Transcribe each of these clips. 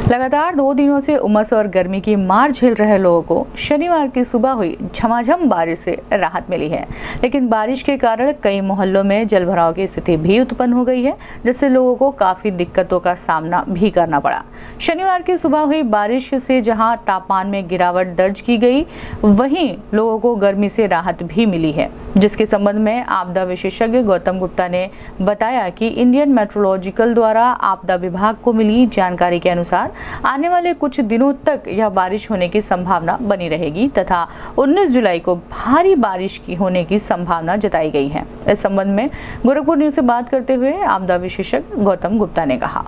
लगातार 2 दिनों से उमस और गर्मी की मार झेल रहे लोगों को शनिवार की सुबह हुई झमाझम बारिश से राहत मिली है, लेकिन बारिश के कारण कई मोहल्लों में जलभराव की स्थिति भी उत्पन्न हो गई है, जिससे लोगों को काफी दिक्कतों का सामना भी करना पड़ा। शनिवार की सुबह हुई बारिश से जहां तापमान में गिरावट दर्ज की गई, वहीं लोगों को गर्मी से राहत भी मिली है, जिसके संबंध में आपदा विशेषज्ञ गौतम गुप्ता ने बताया कि इंडियन मेट्रोलॉजिकल द्वारा आपदा विभाग को मिली जानकारी के अनुसार आने वाले कुछ दिनों तक यह बारिश होने की संभावना बनी रहेगी तथा 19 जुलाई को भारी बारिश की होने की संभावना जताई गई है। इस संबंध में गोरखपुर न्यूज से बात करते हुए आपदा विशेषज्ञ गौतम गुप्ता ने कहा।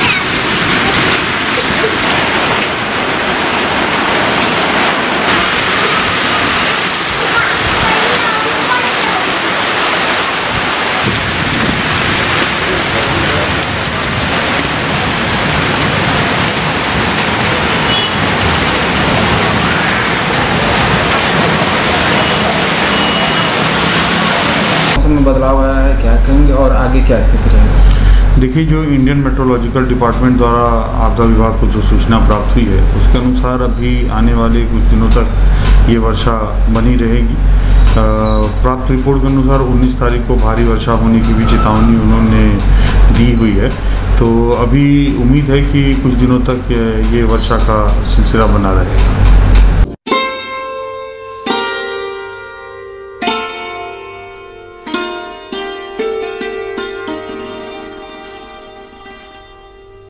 में बदलाव आया है, क्या कहेंगे और आगे क्या स्थिति रहेगी? देखिए, जो इंडियन मेट्रोलॉजिकल डिपार्टमेंट द्वारा आपदा विभाग को जो सूचना प्राप्त हुई है, उसके अनुसार अभी आने वाले कुछ दिनों तक ये वर्षा बनी रहेगी। प्राप्त रिपोर्ट के अनुसार 19 तारीख को भारी वर्षा होने की भी चेतावनी उन्होंने दी हुई है। तो अभी उम्मीद है कि कुछ दिनों तक ये वर्षा का सिलसिला बना रहेगा।